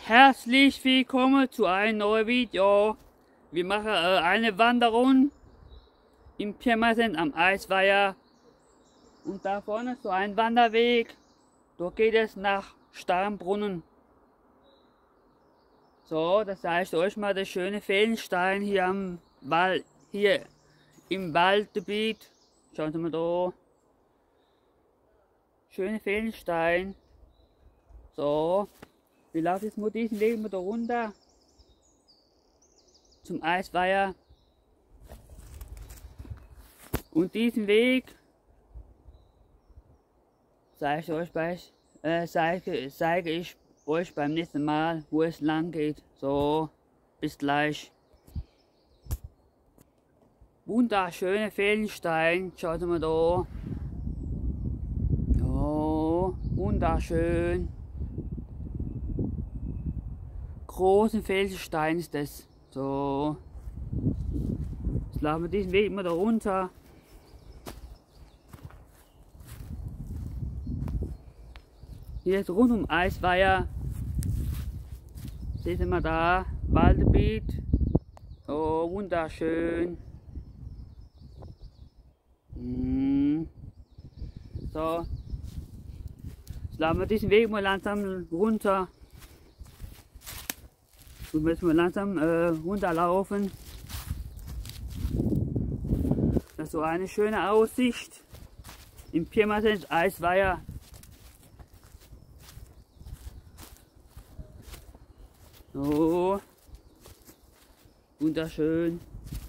Herzlich willkommen zu einem neuen Video. Wir machen eine Wanderung im Pirmasens am Eisweiher. Und da vorne ist so ein Wanderweg. Dort geht es nach Starnbrunnen. So, das zeige ich euch mal der schöne Felsenstein hier am Wald, hier im Waldgebiet. Schauen Sie mal da. Schöne Felsenstein. So, wir laufen jetzt mal diesen Weg mal da runter zum Eisweiher. Und diesen Weg zeige ich euch beim nächsten Mal, wo es lang geht. So, bis gleich. Wunderschöne Felsenstein, schaut mal da. Oh, wunderschön. Großen Felsenstein ist das. So. Jetzt laufen wir diesen Weg mal da runter. Hier ist rund um Eisweiher. Seht ihr mal da, Waldgebiet. Oh, wunderschön. So. Jetzt laufen wir diesen Weg mal langsam runter. Wir müssen mal langsam runterlaufen. Das ist so eine schöne Aussicht im Pirmasens Eisweiher. So, wunderschön.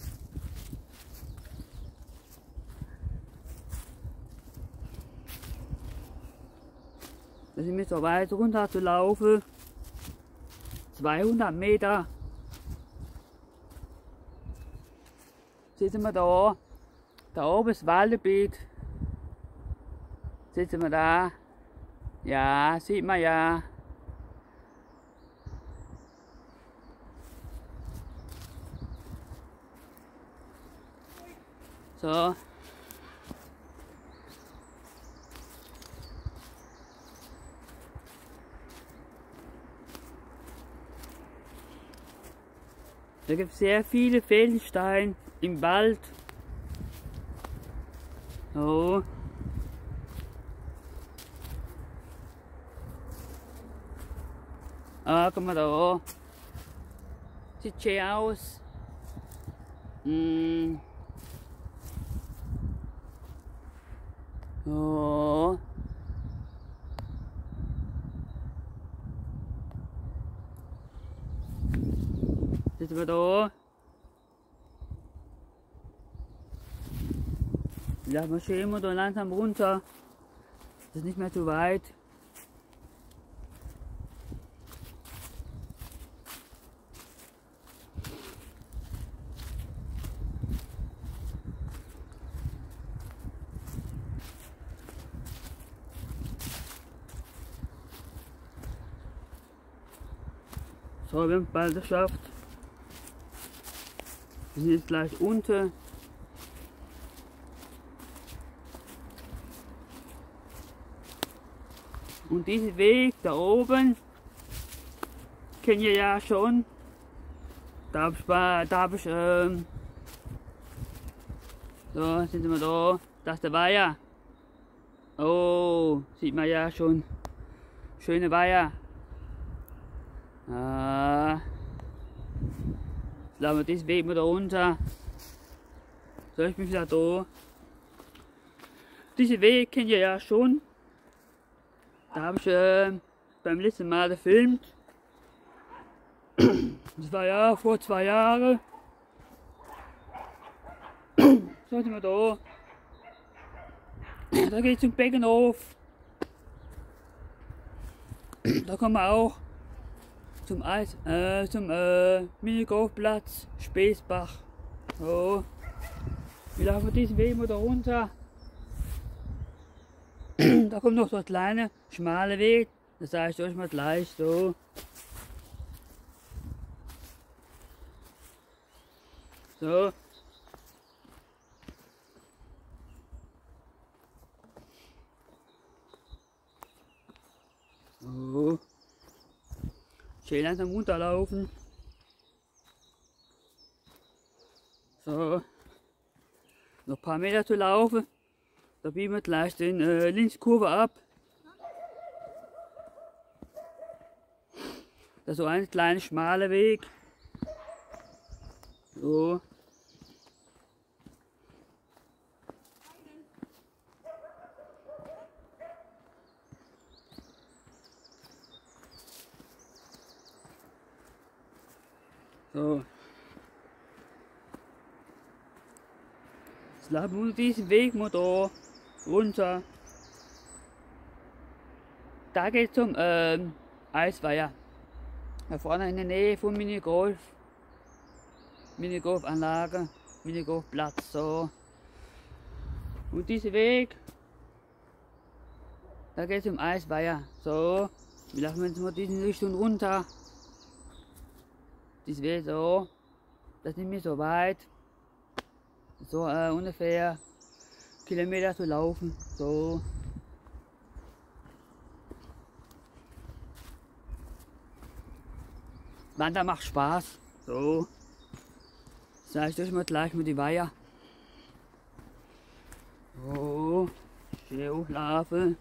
Da sind wir so weit runter zu laufen. 200 Meter. Seht ihr mal da? Da oben ist Waldgebiet. Seht ihr mal da? Ja, sieht man ja. So. Da gibt es sehr viele Felsensteine im Wald. So. Ah, guck mal da. Sieht schön aus. So. Seht ihr da? Lassen wir schön immer da langsam runter. Das ist nicht mehr zu weit. So, wir haben es bald geschafft. Wir sind jetzt gleich unten. Und diesen Weg da oben kennt ihr ja schon. Da hab ich so, sind wir da. Das ist der Weiher. Oh, sieht man ja schon. Schöne Weiher. Ah. Jetzt laufen wir diesen Weg mal da runter. So, ich bin wieder da. Diesen Weg kennt ihr ja schon. Da habe ich beim letzten Mal gefilmt. Das war ja vor 2 Jahren. So sind wir da. Da geht es zum Beckenhof. Da kommen wir auch zum Minigolfplatz Späßbach. So. Wir laufen diesen Weg mal da runter. Da kommt noch so ein kleiner, schmaler Weg. Das sage ich euch mal gleich so. So. So. schön langsam runterlaufen. So, noch ein paar Meter zu laufen. Da biegen wir gleich den Linkskurve ab. Das ist so ein kleiner schmaler Weg. So. So. Jetzt laufen wir diesen Weg mal da runter. Da geht es zum Eisweiher. Da vorne in der Nähe von Minigolfanlage, Minigolfplatz. So. Und dieser Weg, da geht es zum Eisweiher. So. Wir laufen jetzt mal diese Richtung runter. Das wäre so, das ist nicht mehr so weit, so ungefähr Kilometer zu laufen, so. Wandern macht Spaß, so. Sag ich durch mal gleich mit die Weiher. So, schön hochlaufen.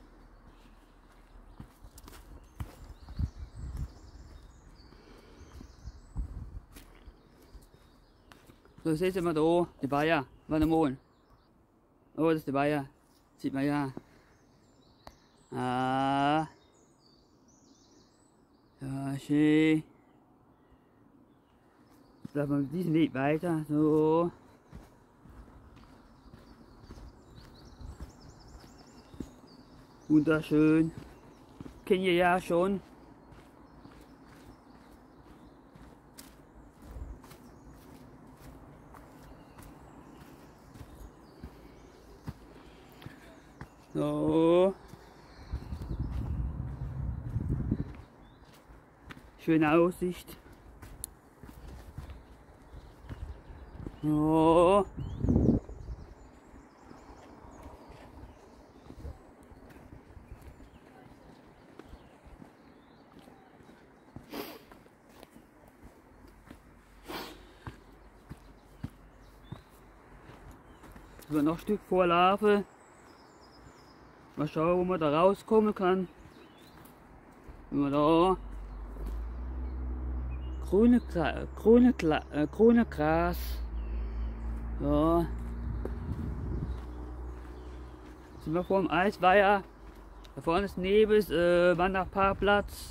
So, seht ihr mal da, die Weiher, warte mal. Oh, das ist die Weiher, sieht man ja. Ah. Ja, schön. Jetzt laufen wir mit diesem Weg weiter, so. Wunderschön. Kennt ihr ja schon. So. Schöne Aussicht. So. So, noch ein Stück vorlaufen. Mal schauen, wo man da rauskommen kann. Wenn man da grüne Gras. So. Sind wir vor dem Eisweiher. Da vorne ist Nebels, Wanderparkplatz.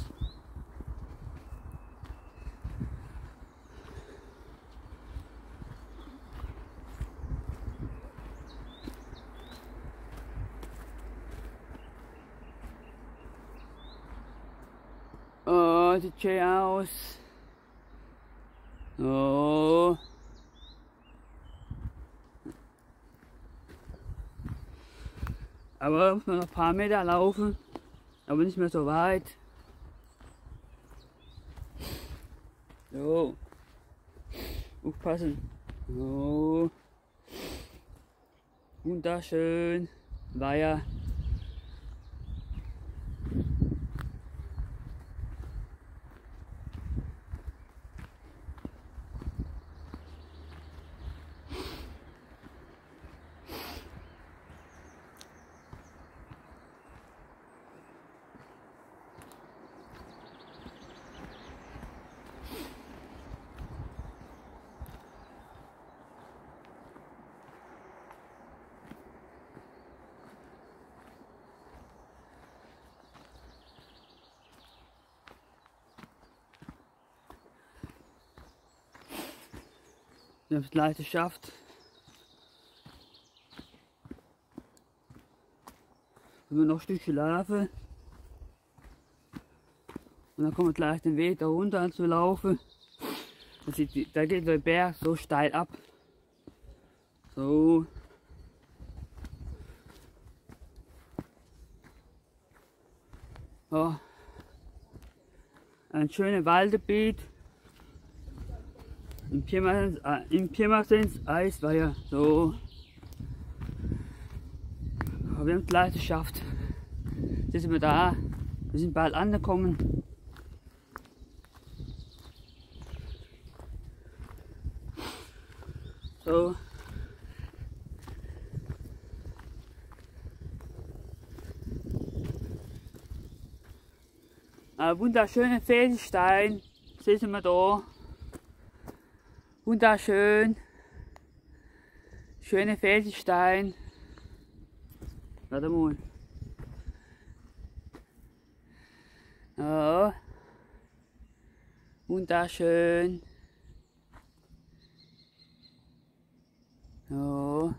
Oh, sieht schön aus. So. Aber muss man noch ein paar Meter laufen, aber nicht mehr so weit. So. Aufpassen. So. Wunderschön. Weiher. Wir haben es gleich geschafft. Wenn wir noch ein Stückchen laufen. Und dann kommen wir gleich den Weg da runter zu laufen. Da geht der Berg so steil ab. So. Ja. Ein schönes Waldgebiet. Im Pirmasens Eisweiher. So. Aber wir haben es gleich geschafft. Jetzt sind wir da. Wir sind bald angekommen. So. Ein wunderschöner Felsenstein, sehen wir da. Wunderschön. Schöner Felsenstein. Warte mal. Ja. Wunderschön. Ja.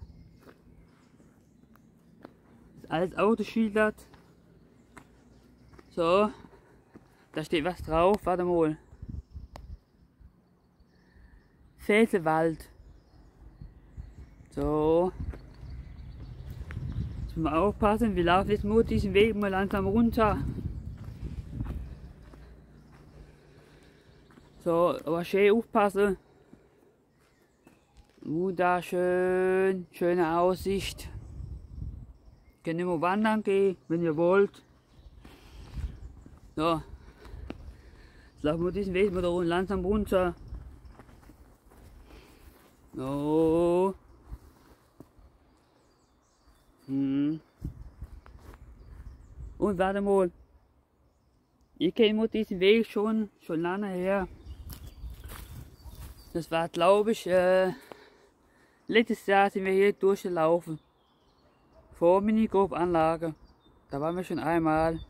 Ist alles ausgeschildert. So. Da steht was drauf, warte mal. Felsenwald. So. Jetzt müssen wir aufpassen, wir laufen jetzt nur diesen Weg mal langsam runter. So, aber schön aufpassen. Wunderschön, schöne Aussicht. Könnt ihr mal wandern gehen, wenn ihr wollt. So. Jetzt laufen wir diesen Weg mal da langsam runter. So. Und warte mal. Ich kenne diesen Weg schon lange her. Das war, glaube ich, letztes Jahr sind wir hier durchgelaufen. Vor Minigolf-Anlage. Da waren wir schon einmal.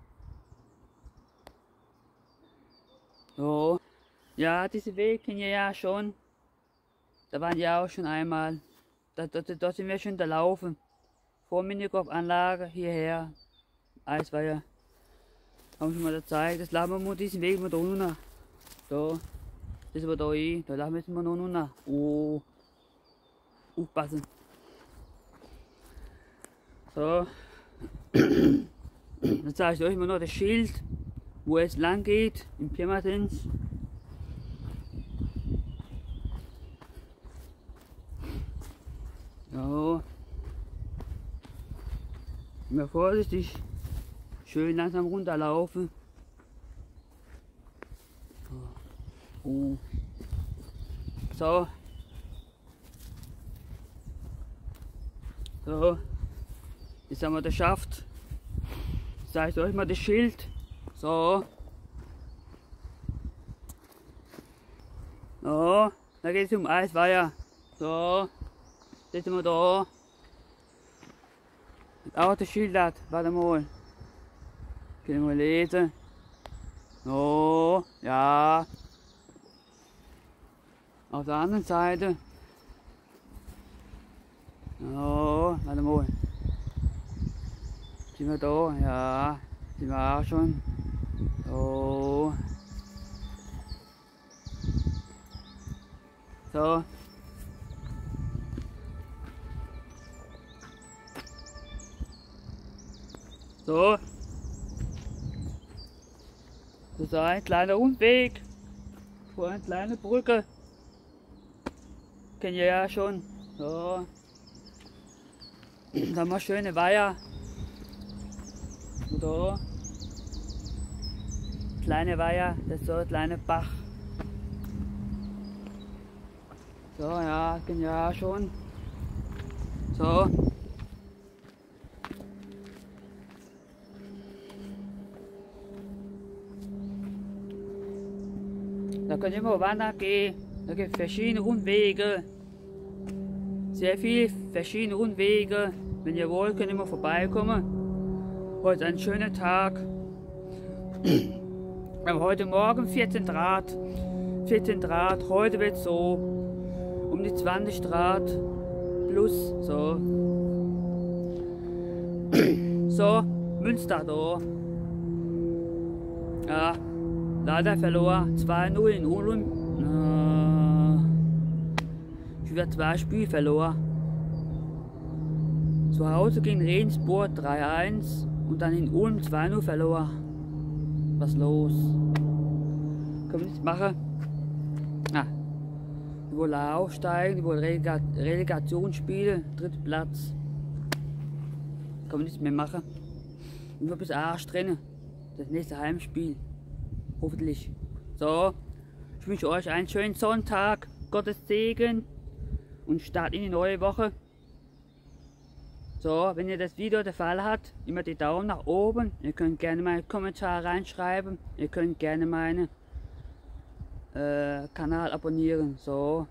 So. Ja, diesen Weg kennen ihr ja schon. Da waren wir auch schon einmal. Dort sind wir schon da laufen. Vor Minigolf-Anlage hierher. Eisweiher. Haben wir schon mal gezeigt. Jetzt laufen wir mal diesen Weg mal da runter. So. Das ist aber da ein. Da laufen wir jetzt mal noch runter. Oh. Aufpassen. So. Dann zeige ich euch mal noch das Schild, wo es lang geht in Pirmasens. So. Immer vorsichtig. Schön langsam runterlaufen. Oh. So. So. Jetzt haben wir das geschafft. Jetzt zeige ich euch mal das Schild. So. So. Da geht es um Eisweiher. So. Jetzt sind wir da. Auch das Schild hat. Warte mal. Können wir mal lesen. So. Ja. Auf der anderen Seite. So. Warte mal. Sind wir da? Ja. Sind wir auch schon. So. So. So. Das ist ein kleiner Rundweg. Vor einer kleinen Brücke. Kennt ihr ja schon. So. Da haben wir schöne Weiher. Da. Kleine Weiher, das ist so ein kleiner Bach. So, ja, kennt ihr ja schon. So. Da könnt ihr mal wandern gehen. Da gibt es verschiedene Rundwege. Sehr viele verschiedene Rundwege. Wenn ihr wollt, könnt ihr mal vorbeikommen. Heute ist ein schöner Tag. Aber heute Morgen 14 Grad. 14 Grad. Heute wird es so um die 20 Grad plus. So. So, Münster da. Ja. Leider verloren, 2-0 in Ulm. Ich habe 2 Spiele verloren. Zu Hause gegen Regensburg 3-1 und dann in Ulm 2-0 verloren. Was los? Können wir nichts machen? Ah. Die wollen aufsteigen, die wollen Relegation spielen, 3. Platz. Können wir nichts mehr machen. Nur bis Arsch drin. Das nächste Heimspiel. Hoffentlich. So, ich wünsche euch einen schönen Sonntag, Gottes Segen und Start in die neue Woche. So, wenn ihr das Video gefallen hat, immer die Daumen nach oben. Ihr könnt gerne mal einen Kommentar reinschreiben. Ihr könnt gerne meinen Kanal abonnieren. So.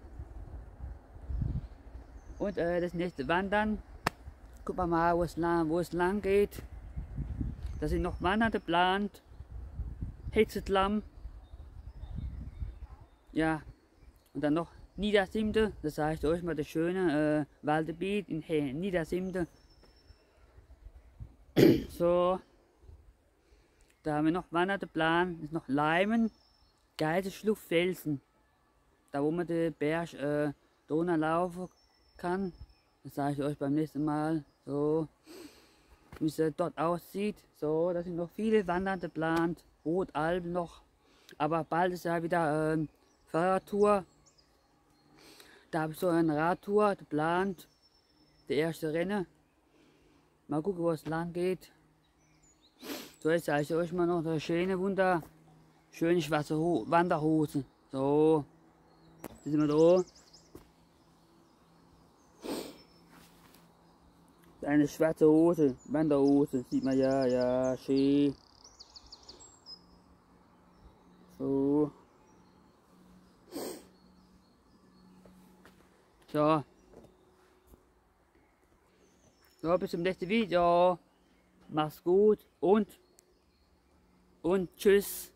Und das nächste Wandern. Guck mal, wo es lang geht. Da sind noch Wandern geplant. Hexetlamm. Ja. Und dann noch Niedersimde. Das heißt euch mal das schöne Waldgebiet in Niedersimde. So, da haben wir noch Wanderplan, ist noch Leimen, Geiselschluchtfelsen, da wo man den Berg drunter laufen kann. Das sage ich euch beim nächsten Mal, so wie es dort aussieht. So, da sind noch viele Wandern geplant, Rotalben noch, aber bald ist ja wieder Fahrradtour. Da habe ich so eine Radtour geplant, der erste Rennen. Mal gucken, wo es lang geht. So, jetzt zeige ich euch mal noch eine schöne schöne schwarze Wanderhose. So, da sind wir da. Eine schwarze Hose, Wanderhose, sieht man ja, ja, schön. So. So. So, bis zum nächsten Video. Mach's gut und tschüss.